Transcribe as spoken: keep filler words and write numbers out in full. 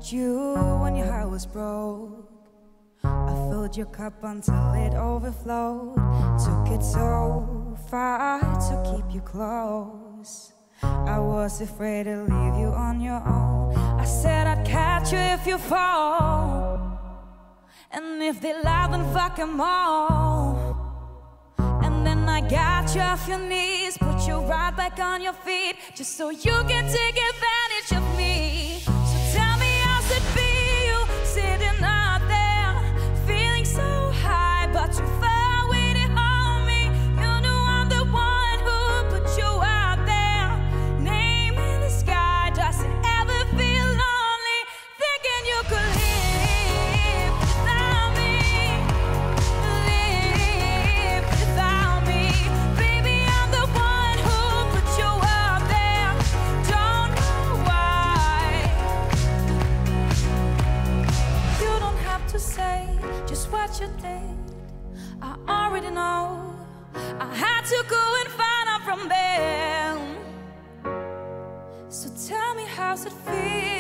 you when your heart was broke. I filled your cup until it overflowed. Took it so far to keep you close. I was afraid to leave you on your own. I said I'd catch you if you fall, and if they lie, then fuck them all. And then I got you off your knees, put you right back on your feet, just so you can take advantage of me. So tell me, how's it feel sitting out there, feeling so high but too far away to hold me? You know I'm the one who put you out there, name in the sky. Does it ever feel lonely, thinking you could live without me, live without me? Baby, I'm the one who put you out there, don't know why. You don't have to say just what you did, I already know. I had to go and find out from them. So tell me, how's it feel